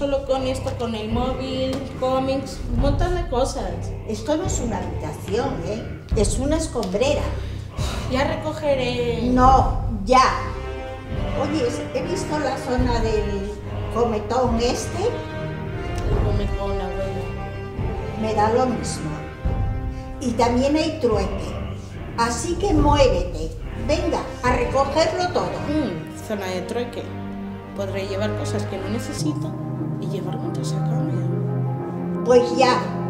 solo con esto, con el móvil, cómics, un montón de cosas. Esto no es una habitación, es una escombrera. Ya recogeré. No, ya. Oye, he visto la zona del cometón este. El cometón, abuela. Me da lo mismo. Y también hay trueque. Así que muévete. Venga, a recogerlo todo. Zona de trueque. Podré llevar cosas que no necesito y llevar muchas a cambio. Pues ya.